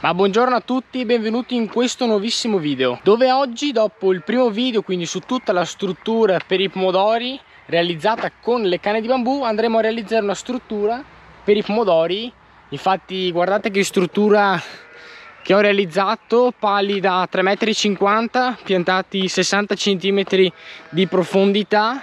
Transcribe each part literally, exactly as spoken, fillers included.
Ma buongiorno a tutti e benvenuti in questo nuovissimo video, dove oggi, dopo il primo video, quindi su tutta la struttura per i pomodori realizzata con le canne di bambù, andremo a realizzare una struttura per i pomodori. Infatti guardate che struttura che ho realizzato: pali da tre virgola cinquanta metri, piantati sessanta centimetri di profondità,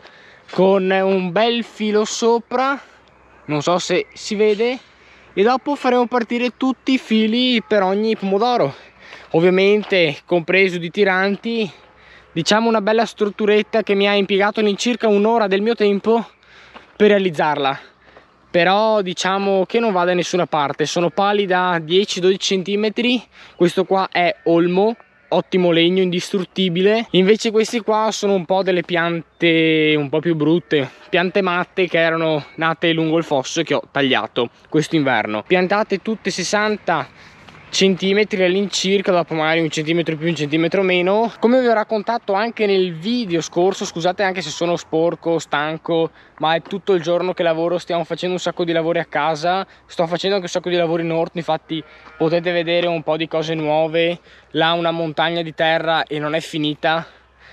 con un bel filo sopra, non so se si vede. E dopo faremo partire tutti i fili per ogni pomodoro, ovviamente compreso di tiranti. Diciamo una bella strutturetta che mi ha impiegato all'incirca un'ora del mio tempo per realizzarla, però diciamo che non va da nessuna parte. Sono pali da dieci dodici centimetri, questo qua è olmo, ottimo legno, indistruttibile. Invece questi qua sono un po' delle piante un po' più brutte, piante matte che erano nate lungo il fosso e che ho tagliato questo inverno, piantate tutte sessanta centimetri all'incirca, dopo magari un centimetro più un centimetro meno. Come vi ho raccontato anche nel video scorso, scusate anche se sono sporco, stanco, ma è tutto il giorno che lavoro, stiamo facendo un sacco di lavori a casa, sto facendo anche un sacco di lavori in orto. Infatti potete vedere un po' di cose nuove, là una montagna di terra e non è finita.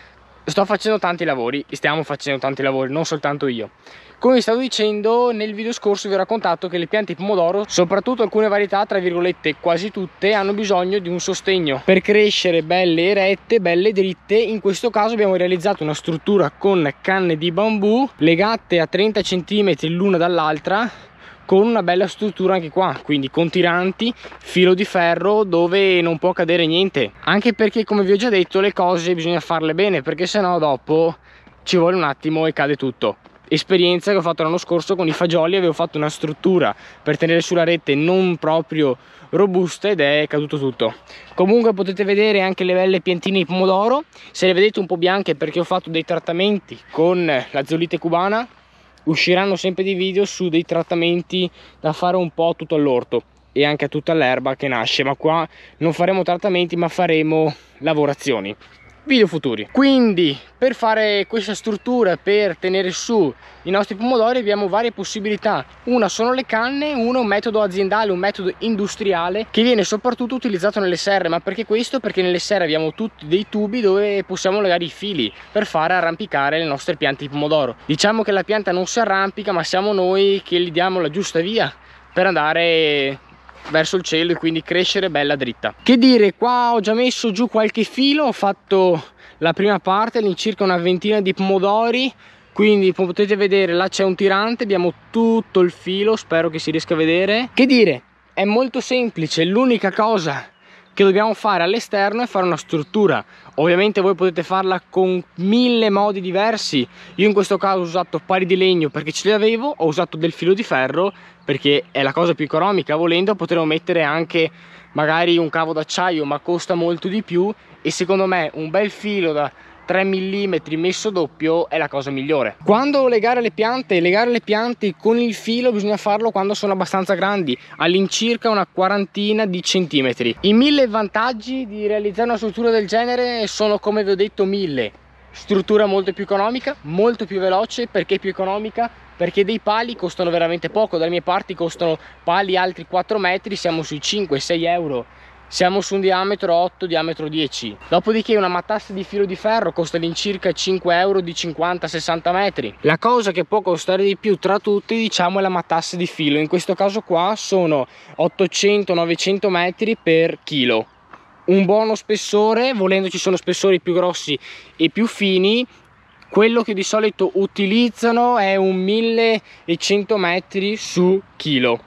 Sto facendo tanti lavori, stiamo facendo tanti lavori, non soltanto io. Come vi stavo dicendo, nel video scorso vi ho raccontato che le piante di pomodoro, soprattutto alcune varietà, tra virgolette quasi tutte, hanno bisogno di un sostegno per crescere belle erette, belle dritte. In questo caso abbiamo realizzato una struttura con canne di bambù legate a trenta centimetri l'una dall'altra, con una bella struttura anche qua, quindi con tiranti, filo di ferro dove non può cadere niente, anche perché, come vi ho già detto, le cose bisogna farle bene, perché sennò dopo ci vuole un attimo e cade tutto. Esperienza che ho fatto l'anno scorso con i fagioli, avevo fatto una struttura per tenere sulla rete non proprio robusta ed è caduto tutto. Comunque potete vedere anche le belle piantine di pomodoro, se le vedete un po' bianche perché ho fatto dei trattamenti con la zeolite cubana. Usciranno sempre dei video su dei trattamenti da fare un po' tutto all'orto e anche a tutta l'erba che nasce, ma qua non faremo trattamenti ma faremo lavorazioni, video futuri. Quindi per fare questa struttura, per tenere su i nostri pomodori, abbiamo varie possibilità. Una sono le canne, una è un metodo aziendale, un metodo industriale che viene soprattutto utilizzato nelle serre. Ma perché questo? Perché nelle serre abbiamo tutti dei tubi dove possiamo legare i fili per fare arrampicare le nostre piante di pomodoro. Diciamo che la pianta non si arrampica, ma siamo noi che gli diamo la giusta via per andare verso il cielo e quindi crescere bella dritta. Che dire, qua ho già messo giù qualche filo, ho fatto la prima parte, all'incirca una ventina di pomodori, quindi potete vedere là c'è un tirante, abbiamo tutto il filo, spero che si riesca a vedere. Che dire, è molto semplice, l'unica cosa che dobbiamo fare all'esterno è fare una struttura. Ovviamente voi potete farla con mille modi diversi. Io in questo caso ho usato pali di legno perché ce li avevo, ho usato del filo di ferro perché è la cosa più economica. Volendo potremmo mettere anche magari un cavo d'acciaio, ma costa molto di più, e secondo me un bel filo da tre millimetri messo doppio è la cosa migliore. Quando legare le piante, legare le piante con il filo bisogna farlo quando sono abbastanza grandi, all'incirca una quarantina di centimetri. I mille vantaggi di realizzare una struttura del genere sono, come vi ho detto, mille. Struttura molto più economica, molto più veloce. Perché più economica? Perché dei pali costano veramente poco. Dalle mie parti costano pali altri quattro metri, siamo sui cinque sei euro. Siamo su un diametro otto, diametro dieci. Dopodiché una matassa di filo di ferro costa all'incirca cinque euro di cinquanta sessanta metri. La cosa che può costare di più tra tutti, diciamo, è la matassa di filo. In questo caso qua sono ottocento novecento metri per chilo. Un buono spessore, volendo ci sono spessori più grossi e più fini. Quello che di solito utilizzano è un millecento metri su chilo.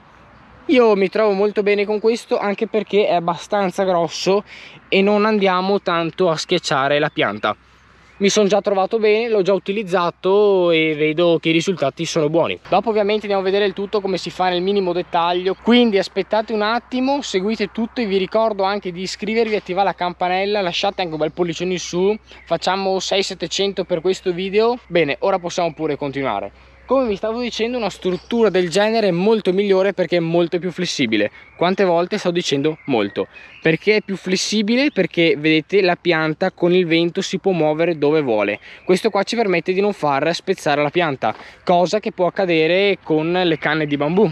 Io mi trovo molto bene con questo, anche perché è abbastanza grosso e non andiamo tanto a schiacciare la pianta. Mi sono già trovato bene, l'ho già utilizzato e vedo che i risultati sono buoni. Dopo ovviamente andiamo a vedere il tutto come si fa nel minimo dettaglio, quindi aspettate un attimo, seguite tutto e vi ricordo anche di iscrivervi, attivare la campanella, lasciate anche un bel pollicione in su. Facciamo sei settecento per questo video. Bene, ora possiamo pure continuare. Come vi stavo dicendo, una struttura del genere è molto migliore perché è molto più flessibile. Quante volte sto dicendo molto? Perché è più flessibile? Perché vedete, la pianta con il vento si può muovere dove vuole. Questo qua ci permette di non far spezzare la pianta, cosa che può accadere con le canne di bambù.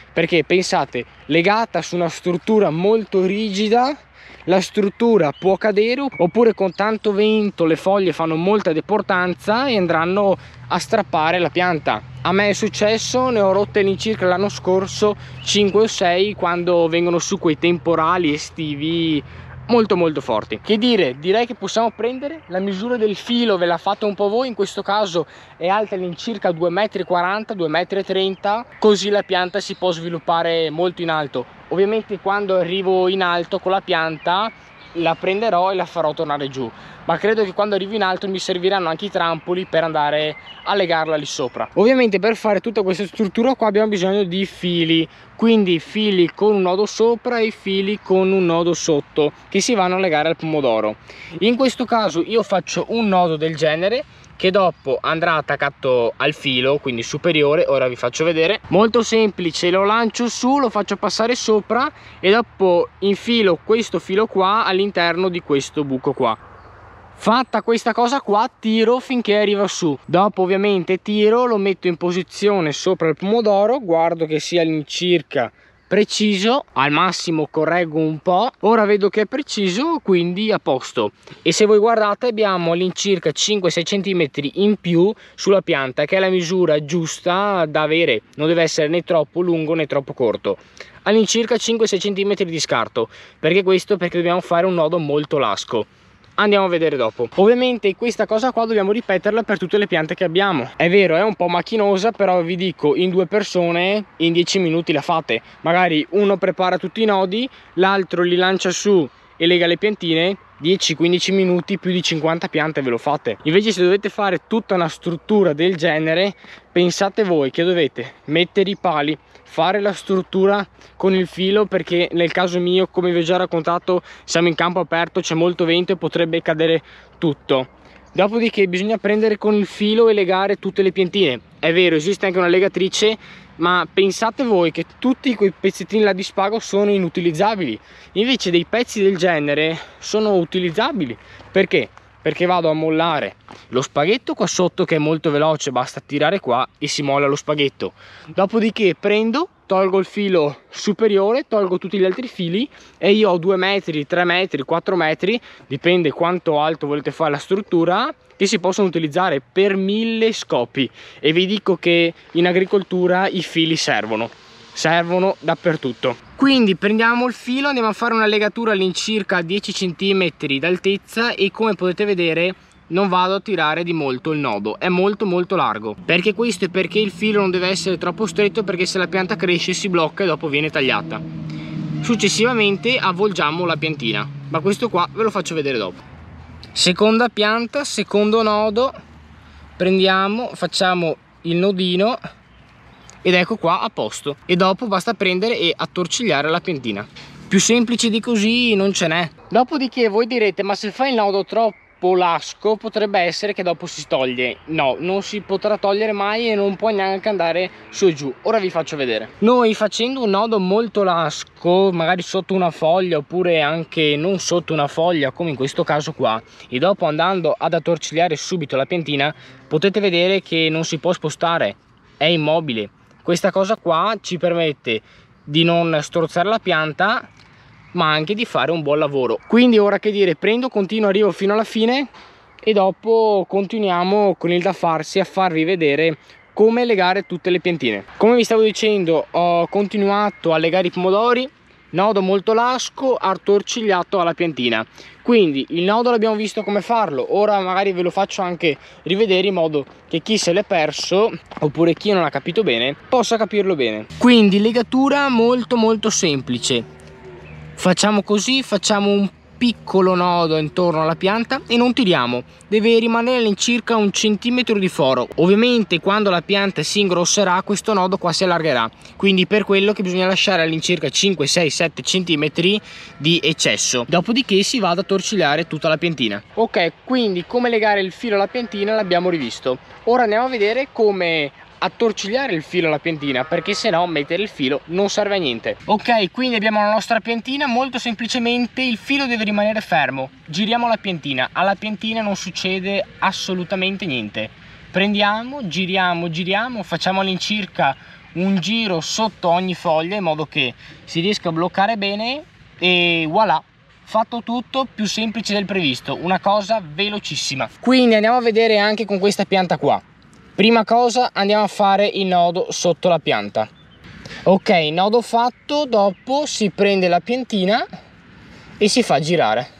perché pensate, legata su una struttura molto rigida, la struttura può cadere, oppure con tanto vento le foglie fanno molta deportanza e andranno a strappare la pianta. A me è successo, ne ho rotte all'incirca l'anno scorso cinque o sei, quando vengono su quei temporali estivi molto molto forti. Che dire, direi che possiamo prendere la misura del filo, ve l'ha fatta un po' voi, in questo caso è alta all'incirca due virgola quaranta metri, due virgola trenta metri, così la pianta si può sviluppare molto in alto. Ovviamente quando arrivo in alto con la pianta la prenderò e la farò tornare giù, ma credo che quando arrivo in alto mi serviranno anche i trampoli per andare a legarla lì sopra. Ovviamente per fare tutta questa struttura qua abbiamo bisogno di fili, quindi fili con un nodo sopra e fili con un nodo sotto che si vanno a legare al pomodoro. In questo caso io faccio un nodo del genere che dopo andrà attaccato al filo, quindi superiore. Ora vi faccio vedere, molto semplice, lo lancio su, lo faccio passare sopra e dopo infilo questo filo qua all'interno di questo buco qua. Fatta questa cosa qua, tiro finché arriva su, dopo ovviamente tiro, lo metto in posizione sopra il pomodoro, guardo che sia all'incirca preciso, al massimo correggo un po', ora vedo che è preciso, quindi a posto. E se voi guardate abbiamo all'incirca cinque sei centimetri in più sulla pianta, che è la misura giusta da avere, non deve essere né troppo lungo né troppo corto, all'incirca cinque sei centimetri di scarto. Perché questo? Perché dobbiamo fare un nodo molto lasco. Andiamo a vedere dopo. Ovviamente questa cosa qua dobbiamo ripeterla per tutte le piante che abbiamo. È vero, è un po' macchinosa, però vi dico, in due persone in dieci minuti la fate. Magari uno prepara tutti i nodi, l'altro li lancia su e lega le piantine, dieci quindici minuti, più di cinquanta piante ve lo fate. Invece se dovete fare tutta una struttura del genere, pensate voi che dovete mettere i pali, fare la struttura con il filo, perché nel caso mio, come vi ho già raccontato, siamo in campo aperto, c'è molto vento e potrebbe cadere tutto. Dopodiché bisogna prendere con il filo e legare tutte le piantine. È vero, esiste anche una legatrice, ma pensate voi che tutti quei pezzettini là di spago sono inutilizzabili. Invece dei pezzi del genere sono utilizzabili. Perché? Perché vado a mollare lo spaghetto qua sotto, che è molto veloce, basta tirare qua e si molla lo spaghetto. Dopodiché prendo, tolgo il filo superiore, tolgo tutti gli altri fili e io ho due metri, tre metri, quattro metri, dipende quanto alto volete fare la struttura, che si possono utilizzare per mille scopi. E vi dico che in agricoltura i fili servono. servono dappertutto. Quindi prendiamo il filo, andiamo a fare una legatura all'incirca dieci centimetri d'altezza e come potete vedere non vado a tirare di molto il nodo, è molto molto largo. Perché questo? È perché il filo non deve essere troppo stretto, perché se la pianta cresce si blocca e dopo viene tagliata. Successivamente avvolgiamo la piantina, ma questo qua ve lo faccio vedere dopo. Seconda pianta, secondo nodo, prendiamo, facciamo il nodino ed ecco qua a posto, e dopo basta prendere e attorcigliare la piantina. Più semplice di così non ce n'è. Dopodiché voi direte: ma se fai il nodo troppo lasco potrebbe essere che dopo si toglie. No, non si potrà togliere mai e non può neanche andare su e giù. Ora vi faccio vedere. Noi facendo un nodo molto lasco, magari sotto una foglia oppure anche non sotto una foglia come in questo caso qua, e dopo andando ad attorcigliare subito la piantina, potete vedere che non si può spostare, è immobile. Questa cosa qua ci permette di non strozzare la pianta, ma anche di fare un buon lavoro. Quindi ora che dire, prendo, continuo, arrivo fino alla fine e dopo continuiamo con il da farsi a farvi vedere come legare tutte le piantine. Come vi stavo dicendo, ho continuato a legare i pomodori, nodo molto lasco, attorcigliato alla piantina. Quindi il nodo l'abbiamo visto come farlo, ora magari ve lo faccio anche rivedere in modo che chi se l'è perso oppure chi non ha capito bene possa capirlo bene. Quindi legatura molto molto semplice, facciamo così, facciamo un piccolo nodo intorno alla pianta e non tiriamo, deve rimanere all'incirca un centimetro di foro. Ovviamente quando la pianta si ingrosserà questo nodo qua si allargherà, quindi per quello che bisogna lasciare all'incirca cinque sei sette centimetri di eccesso, dopodiché si va ad attorcigliare tutta la piantina. Ok, quindi come legare il filo alla piantina l'abbiamo rivisto, ora andiamo a vedere come attorcigliare il filo alla piantina, perché se no mettere il filo non serve a niente. Ok, quindi abbiamo la nostra piantina, molto semplicemente il filo deve rimanere fermo, giriamo la piantina, alla piantina non succede assolutamente niente, prendiamo, giriamo, giriamo, facciamo all'incirca un giro sotto ogni foglia in modo che si riesca a bloccare bene e voilà, fatto tutto, più semplice del previsto, una cosa velocissima. Quindi andiamo a vedere anche con questa pianta qua. Prima cosa andiamo a fare il nodo sotto la pianta. Ok, nodo fatto, dopo si prende la piantina e si fa girare.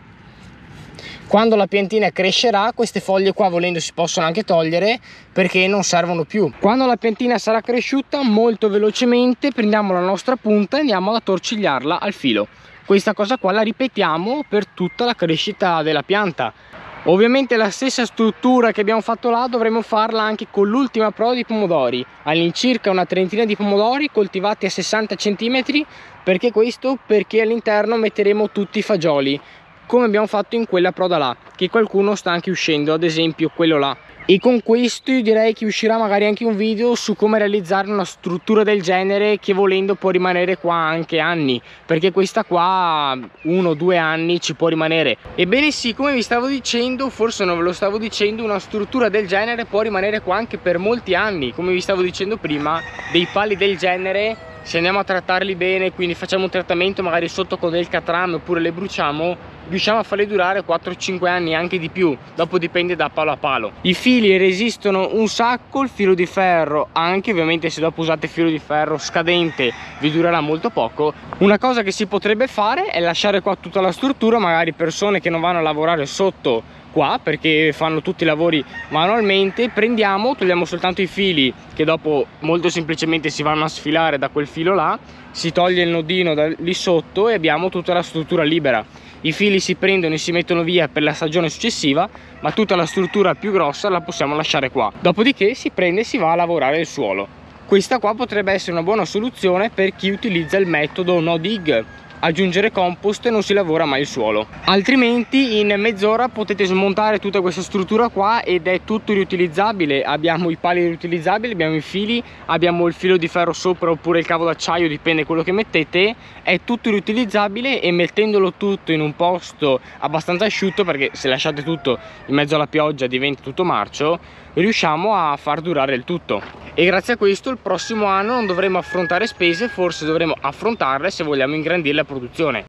Quando la piantina crescerà, queste foglie qua volendo si possono anche togliere perché non servono più. Quando la piantina sarà cresciuta, molto velocemente prendiamo la nostra punta e andiamo ad attorcigliarla al filo. Questa cosa qua la ripetiamo per tutta la crescita della pianta. Ovviamente la stessa struttura che abbiamo fatto là dovremo farla anche con l'ultima prova di pomodori, all'incirca una trentina di pomodori coltivati a sessanta centimetri. Perché questo? Perché all'interno metteremo tutti i fagioli, come abbiamo fatto in quella proda là, che qualcuno sta anche uscendo, ad esempio quello là. E con questo io direi che uscirà magari anche un video su come realizzare una struttura del genere, che volendo può rimanere qua anche anni, perché questa qua uno o due anni ci può rimanere. Ebbene sì, come vi stavo dicendo, forse non ve lo stavo dicendo, una struttura del genere può rimanere qua anche per molti anni. Come vi stavo dicendo prima, dei pali del genere, se andiamo a trattarli bene, quindi facciamo un trattamento magari sotto con del catrame oppure le bruciamo, riusciamo a farle durare quattro cinque anni, anche di più, dopo dipende da palo a palo. I fili resistono un sacco, il filo di ferro anche, ovviamente se dopo usate filo di ferro scadente vi durerà molto poco. Una cosa che si potrebbe fare è lasciare qua tutta la struttura, magari persone che non vanno a lavorare sotto qua perché fanno tutti i lavori manualmente, prendiamo, togliamo soltanto i fili che dopo molto semplicemente si vanno a sfilare da quel filo là, si toglie il nodino da lì sotto e abbiamo tutta la struttura libera. I fili si prendono e si mettono via per la stagione successiva, ma tutta la struttura più grossa la possiamo lasciare qua. Dopodiché si prende e si va a lavorare il suolo. Questa qua potrebbe essere una buona soluzione per chi utilizza il metodo no dig, aggiungere compost e non si lavora mai il suolo. Altrimenti in mezz'ora potete smontare tutta questa struttura qua ed è tutto riutilizzabile. Abbiamo i pali riutilizzabili, abbiamo i fili, abbiamo il filo di ferro sopra oppure il cavo d'acciaio, dipende quello che mettete, è tutto riutilizzabile. E mettendolo tutto in un posto abbastanza asciutto, perché se lasciate tutto in mezzo alla pioggia diventa tutto marcio, riusciamo a far durare il tutto. E grazie a questo il prossimo anno non dovremo affrontare spese, forse dovremo affrontarle se vogliamo ingrandire la produzione.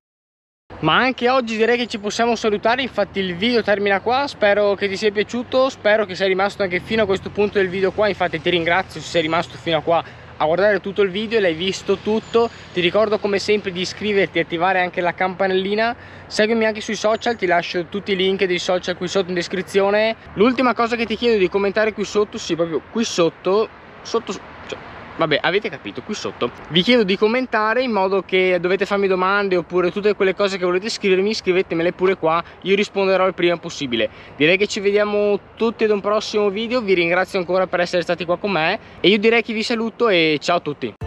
Ma anche oggi direi che ci possiamo salutare, infatti il video termina qua. Spero che ti sia piaciuto, spero che sei rimasto anche fino a questo punto del video qua, infatti ti ringrazio se sei rimasto fino a qua a guardare tutto il video e l'hai visto tutto. Ti ricordo come sempre di iscriverti e attivare anche la campanellina. Seguimi anche sui social, ti lascio tutti i link dei social qui sotto in descrizione. L'ultima cosa che ti chiedo è di commentare qui sotto, sì proprio qui sotto, sotto, cioè, vabbè, avete capito, qui sotto vi chiedo di commentare, in modo che dovete farmi domande oppure tutte quelle cose che volete scrivermi, scrivetemele pure qua, io risponderò il prima possibile. Direi che ci vediamo tutti ad un prossimo video, vi ringrazio ancora per essere stati qua con me e io direi che vi saluto e ciao a tutti.